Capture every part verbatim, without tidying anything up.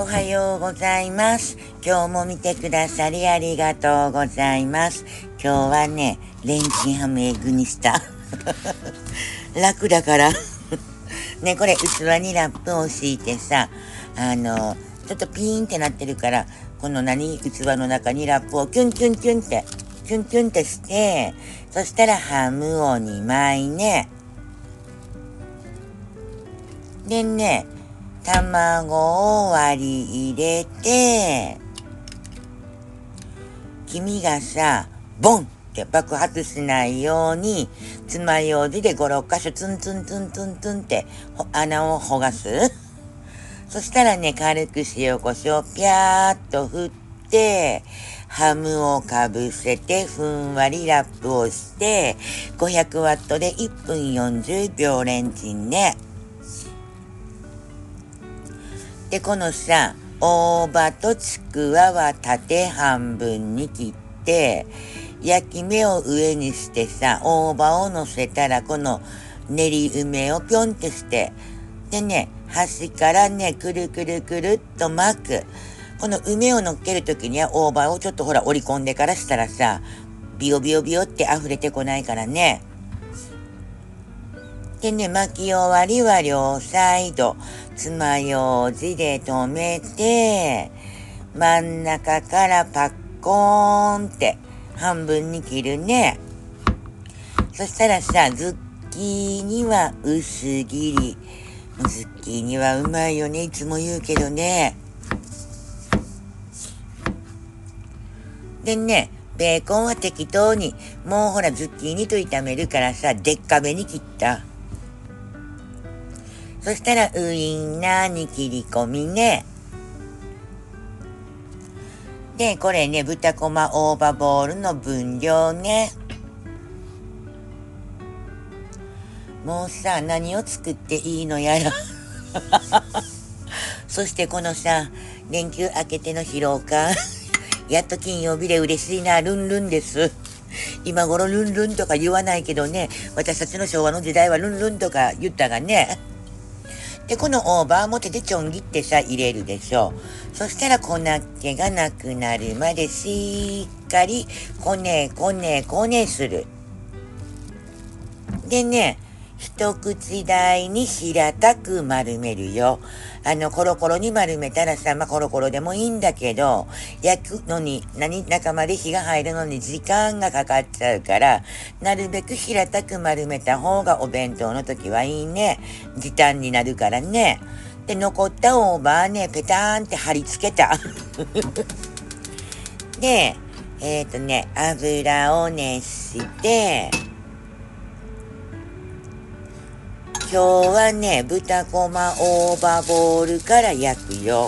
おはようございます。今日も見てくださりありがとうございます。今日はね、レンチンハムエッグにした。楽だから。ね、これ器にラップを敷いてさ、あの、ちょっとピーンってなってるから、この何、器の中にラップをキュンキュンキュンって、キュンキュンってして、そしたらハムをにまいね。でね、卵を割り入れて、黄身がさ、ボンって爆発しないように、爪楊枝でご、ろっかしょツンツンツンツンツンって穴をほがす。そしたらね、軽く塩コショウピャーっと振って、ハムをかぶせてふんわりラップをして、ごひゃくワットでいっぷんよんじゅうびょうレンチンね。で、このさ、大葉とちくわは縦半分に切って、焼き目を上にしてさ、大葉を乗せたら、この練り梅をぴょんってして、でね、端からね、くるくるくるっと巻く。この梅を乗っけるときには大葉をちょっとほら折り込んでからしたらさ、ビヨビヨビヨって溢れてこないからね。でね、巻き終わりは両サイド、爪楊枝で留めて、真ん中からパッコーンって半分に切るね。そしたらさ、ズッキーニは薄切り。ズッキーニはうまいよね、いつも言うけどね。でね、ベーコンは適当に、もうほらズッキーニと炒めるからさ、でっかめに切った。そしたらウインナーに切り込みね。で、これね、豚こま大葉ボールの分量ね。もうさ、何を作っていいのやら。そしてこのさ、連休明けての疲労感。やっと金曜日で嬉しいな、ルンルンです。今頃ルンルンとか言わないけどね、私たちの昭和の時代はルンルンとか言ったがね。で、この大葉も手でちょん切ってさ、入れるでしょ。そしたら粉っ気がなくなるまでしっかりこねこねこねする。でね、一口大に平たく丸めるよ。あの、コロコロに丸めたらさ、まあ、コロコロでもいいんだけど、焼くのに、何、中まで火が入るのに時間がかかっちゃうから、なるべく平たく丸めた方がお弁当の時はいいね。時短になるからね。で、残った大葉はね、ペターンって貼り付けた。で、えっとね、油を熱して、今日はね、豚こま大葉ボールから焼くよ。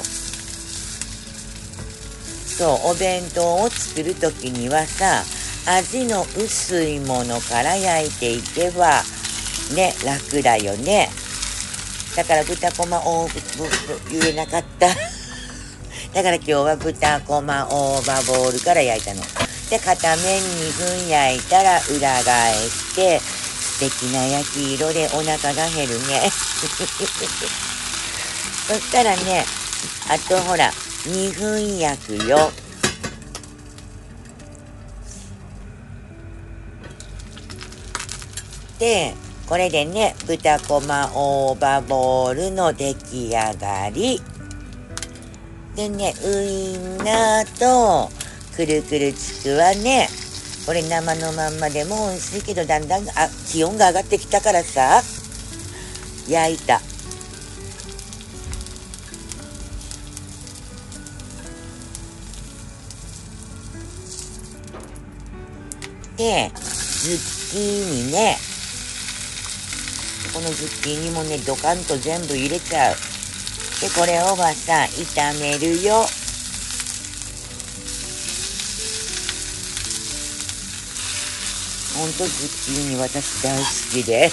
そう、お弁当を作るときにはさ、味の薄いものから焼いていけば、ね、楽だよね。だから豚こま大葉、言えなかった。だから今日は豚こま大葉ボールから焼いたの。で、片面にふん焼いたら裏返して、素敵な焼き色でお腹が減るね。そしたらね、あとほら、にふん焼くよ。で、これでね、豚こま大葉ボールの出来上がり。でね、ウインナーとくるくるちくわね。これ生のまんまでも美味しいけど、だんだんあ気温が上がってきたからさ、焼いた。で、ズッキーニね。このズッキーニもね、ドカンと全部入れちゃう。で、これをはさ、炒めるよ。ほんとズッキーニ私大好きで。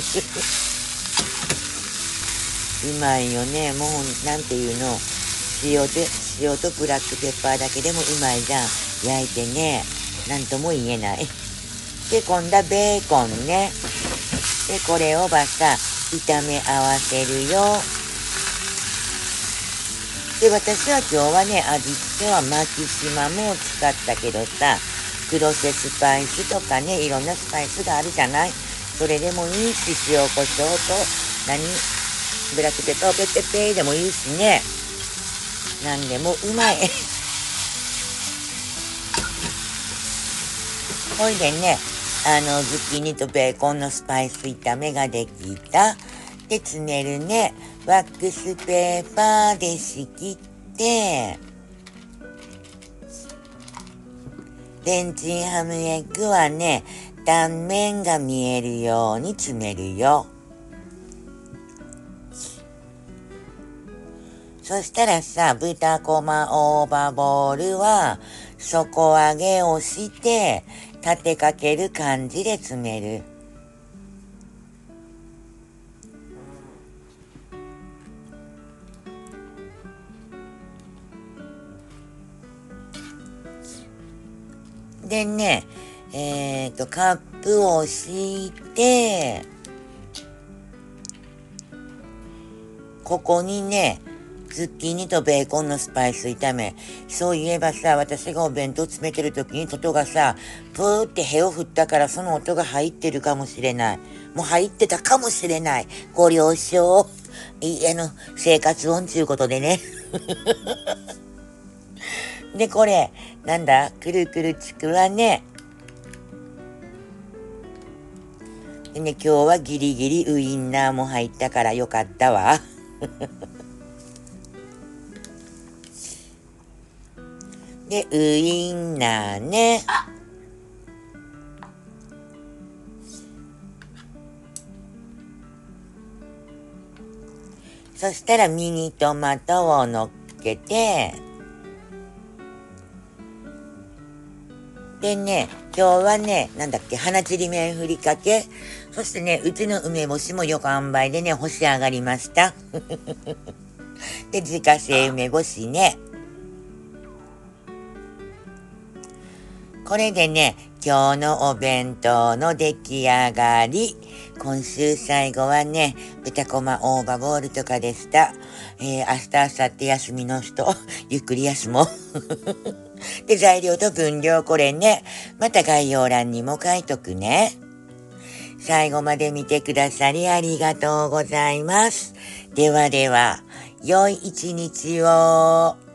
うまいよね。もう、なんていうの。塩で、塩とブラックペッパーだけでもうまいじゃん。焼いてね。なんとも言えない。で、今度はベーコンね。で、これをばさ、炒め合わせるよ。 で、私は今日はね、味付けはマキシマムを使ったけどさ、黒瀬スパイスとかね、いろんなスパイスがあるじゃない。それでもいいし、塩コショウと、何ブラックペッパーペッペッペーでもいいしね。なんでもうまい。ほいでね、あの、ズッキーニとベーコンのスパイス炒めができた。で、詰めるね、ワックスペーパーで仕切って、レンチンハムエッグはね、断面が見えるように詰めるよ。そしたらさ、豚こま大葉ボールは、底上げをして、立てかける感じで詰める。でね、えっと、カップを敷いて、ここにね、ズッキーニとベーコンのスパイス炒め。そういえばさ、私がお弁当詰めてる時にトトがさ、プーって屁を振ったからその音が入ってるかもしれない。もう入ってたかもしれない。ご了承。いあの、生活音ちゅうことでね。で、これ、なんだくるくるちくわね。でね、今日はギリギリウインナーも入ったからよかったわ。で、ウインナーね。そしたらミニトマトを乗っけて、でね、今日はね、なんだっけ、花ちりめんふりかけ。そしてね、うちの梅干しも横塩梅でね、干し上がりました。で、自家製梅干しね。これでね、今日のお弁当の出来上がり。今週最後はね、豚こま大葉ボールとかでした。えー、明日、明後日休みの人、ゆっくり休もう。で、材料と分量これね、また概要欄にも書いとくね。最後まで見てくださりありがとうございます。ではでは、良い一日を。